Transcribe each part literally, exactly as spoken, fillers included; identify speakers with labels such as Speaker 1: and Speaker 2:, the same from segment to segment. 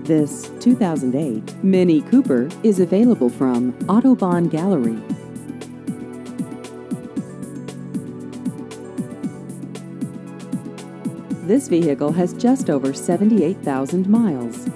Speaker 1: This two thousand eight Mini Cooper is available from Autobahn Gallery. This vehicle has just over seventy-eight thousand miles.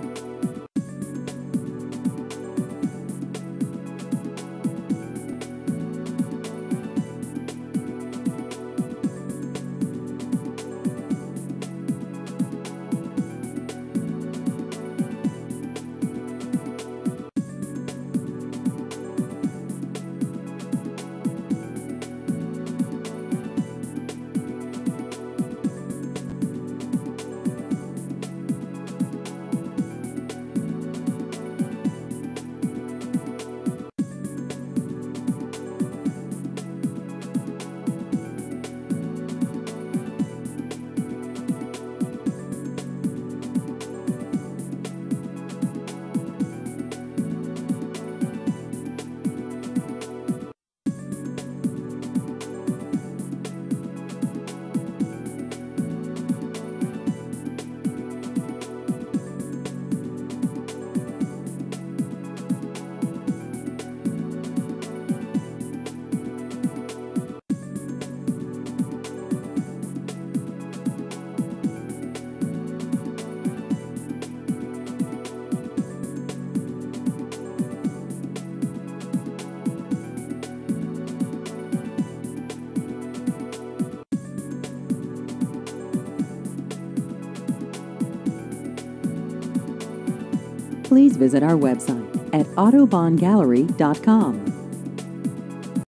Speaker 1: Please visit our website at autobahn gallery dot com.